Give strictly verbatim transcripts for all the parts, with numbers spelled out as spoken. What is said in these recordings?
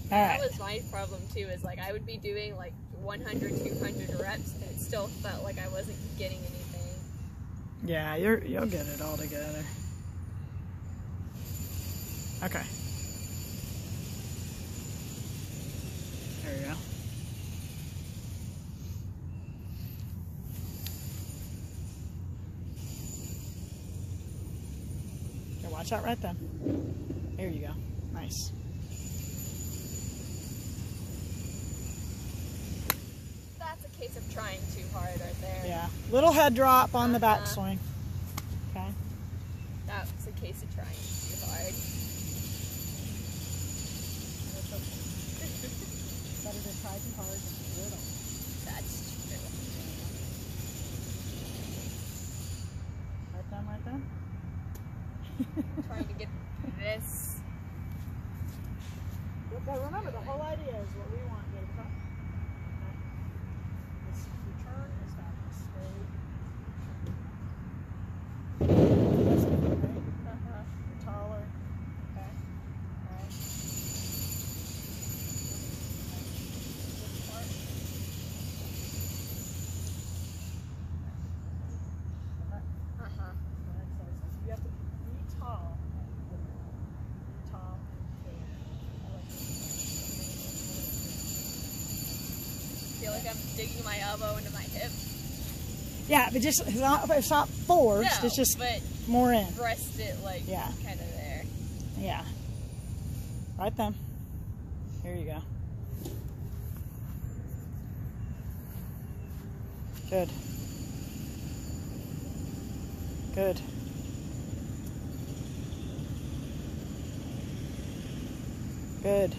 All right. That was my problem too, is like I would be doing like one hundred, two hundred reps and it still felt like I wasn't getting anything. Yeah, you're, you'll get it all together. Okay. There you go. Okay, watch out right then. There you go. Nice. That's a case of trying too hard right there. Yeah. Little head drop on the Uh-huh. backswing. Okay. That's a case of trying too hard. Better to try too hard than little. That's true. Right then, right then. Trying to get this. But remember, the whole idea is what we want here. Okay? This return is that straight. That's good, right? Uh-huh. You're taller. Okay. Right. This part. Okay. Uh-huh. Right, so it says you have to be tall. Be tall. I like I feel like I'm digging my elbow into my hip. Yeah, but just it's not, it's not forced. No, it's just but more in. rest it like Yeah. kind of there. Yeah. Right then. Here you go. Good. Good. Good.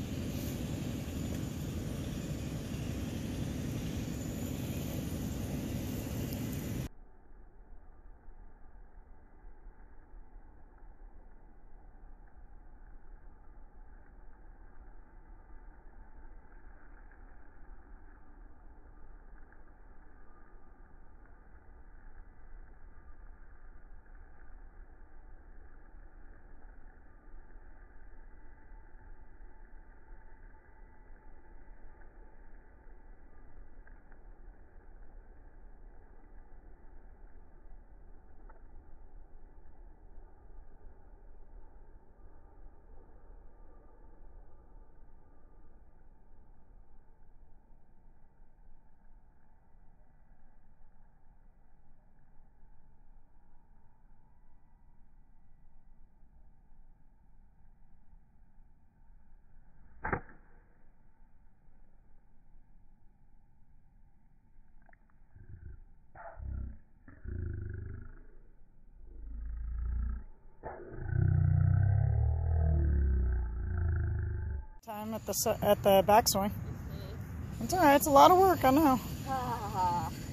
Time at the s- at the backswing. Mm-hmm. It's all right. It's a lot of work. I know. Ah.